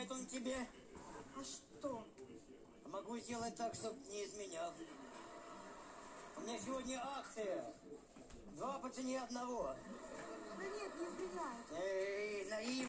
изменяет он тебе? А что? Могу сделать так, чтобы не изменял. У меня сегодня акция. 2 по цене 1. Да нет, не изменяет. Эй, наивный.